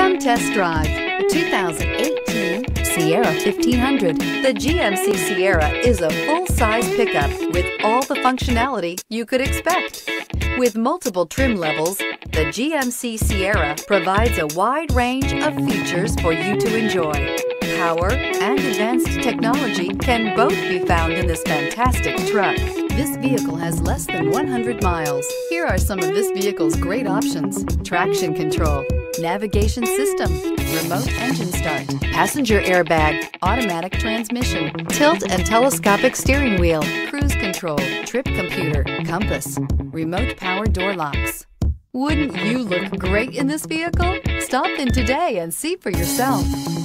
Come test drive the 2018 Sierra 1500. The GMC Sierra is a full-size pickup with all the functionality you could expect. With multiple trim levels, the GMC Sierra provides a wide range of features for you to enjoy. Power and advanced technology can both be found in this fantastic truck. This vehicle has less than 100 miles. Here are some of this vehicle's great options: traction control, navigation system, remote engine start, passenger airbag, automatic transmission, tilt and telescopic steering wheel, cruise control, trip computer, compass, remote power door locks. Wouldn't you look great in this vehicle? Stop in today and see for yourself.